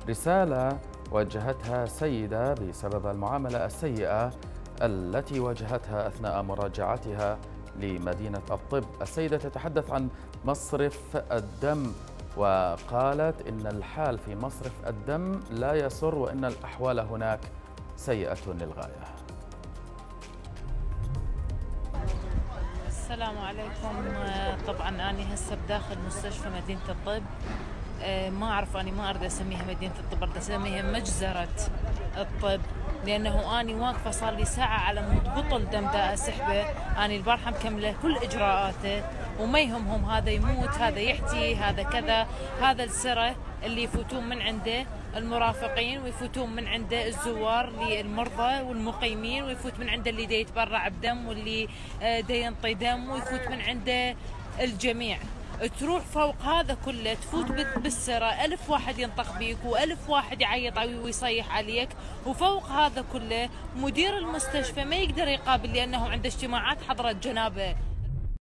رسالة وجهتها سيدة بسبب المعاملة السيئة التي واجهتها أثناء مراجعتها لمدينة الطب. السيدة تتحدث عن مصرف الدم، وقالت إن الحال في مصرف الدم لا يسر وإن الأحوال هناك سيئة للغاية. السلام عليكم. طبعا أنا هسه بداخل مستشفى مدينة الطب. ما أعرف، أنا ما أريد أسميها مدينة الطب، أريد أسميها مجزرة الطب، لأنه أنا واقفة صار لي ساعة على مود بطل دم دا أسحبه. أنا البارحة مكملة كل إجراءاته وما يهمهم، هذا يموت، هذا يحتي، هذا كذا. هذا السرة اللي يفوتون من عنده المرافقين ويفوتون من عنده الزوار للمرضى والمقيمين، ويفوت من عنده اللي دا يتبرع بدم واللي دا ينطي دم، ويفوت من عنده الجميع. تروح فوق هذا كله تفوت بالسرة، ألف واحد ينطق بيك وألف واحد يعيط ويصيح عليك، وفوق هذا كله مدير المستشفى ما يقدر يقابل لأنه عنده اجتماعات حضرة جنابه.